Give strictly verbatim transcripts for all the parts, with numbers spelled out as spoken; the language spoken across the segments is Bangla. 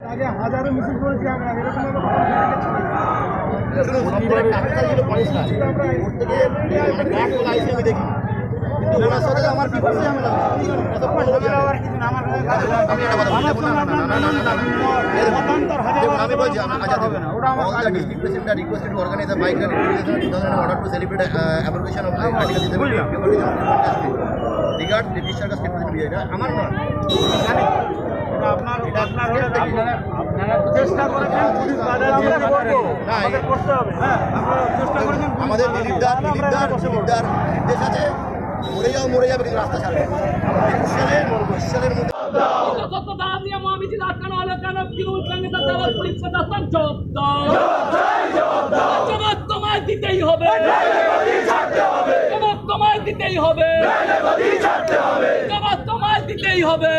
আগে হাজারো মিছিল করেছি আমরা এরকম আমি দেখি কিন্তু ওনার সাথে আমার কি করছে আমি বলছি district president requested to organise a bike rally in order to celebrate application of article regard the discharge of state president আমার না আপনার আপনার আপনারা চেষ্টা করেছেন পুলিশ বাধা দিয়ে আমাদের করতে হবে হ্যাঁ আমরা চেষ্টা করেছেন আমাদের দিলীপদার দিলীপদার দিলীপদার নির্দেশ আছে মরে যাও মরে যাবে কিন্তু রাস্তা ছাড়বে একুশ সালের একুশ সালের মধ্যে সত্যতার নিয়ম আমি যদি আটকানো হলে কেন তৃণমূল কংগ্রেস দলের পুলিশ প্রশাসন জবাব তোমায় দিতেই হবে জবাব তোমায় দিতেই হবে জবাব তোমায় দিতেই হবে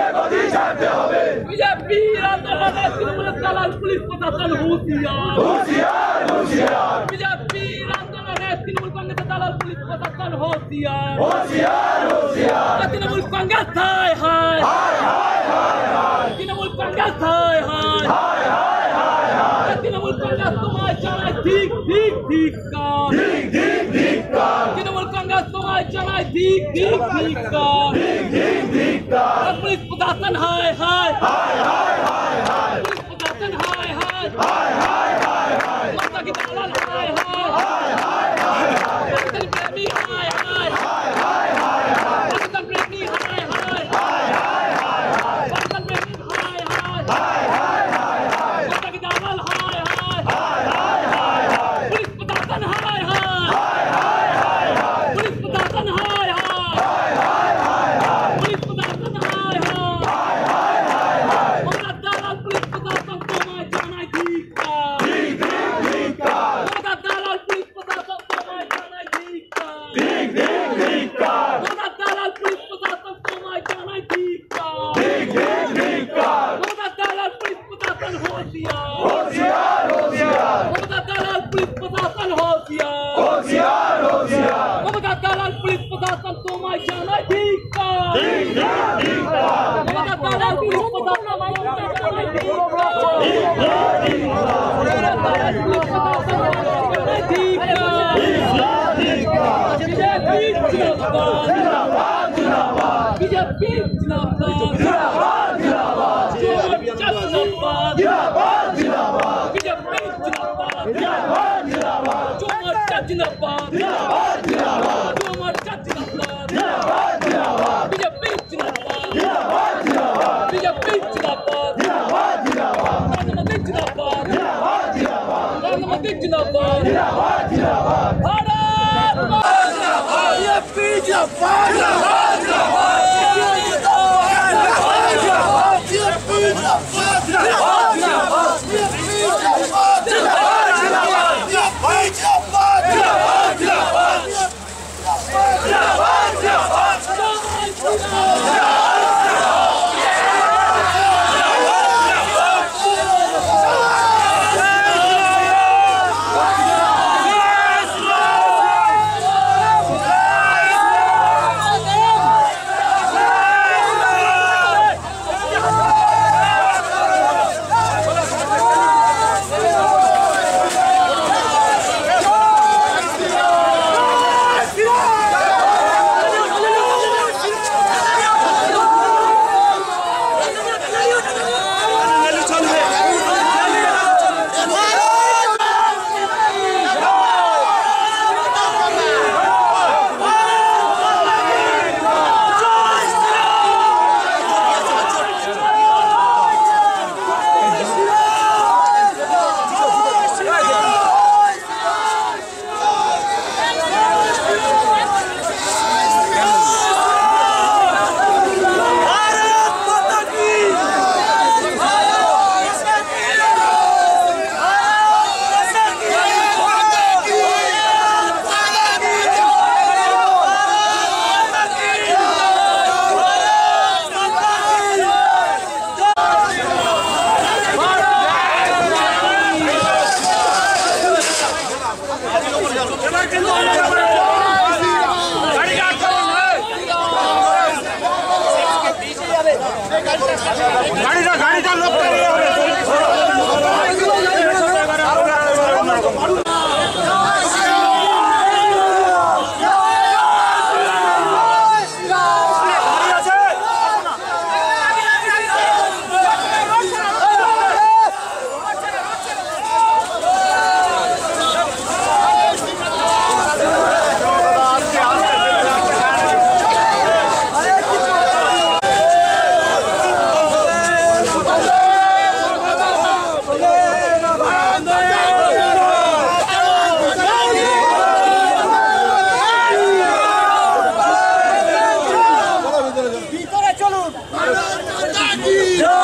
বিজেপি আন্দোলনে তৃণমূলের দলের পুলিশ প্রশাসন হুঁশিয়ার বিজেপি আন্দোলনে তৃণমূল কংগ্রেস দলের পুলিশ প্রশাসন হুঁশিয়ার তৃণমূল কংগ্রেস হায় হায় তৃণমূল কংগ্রেস হায় হায় তৃণমূল কংগ্রেস তোমায় জানায় ঠিক ঠিক ঠিক কাজ তৃণমূল কংগ্রেস তোমায় জানায় ঠিক ঠিক ঠিক কাজ পুলিশ প্রশাসন হায় হায় পুলিশ প্রশাসন হায় হায় মমতা কি দালাল হায় হায় প্রেমী হায় হায় প্রেমী হায় হায় गाड़ी का गाड़ी का लोग भारत माता की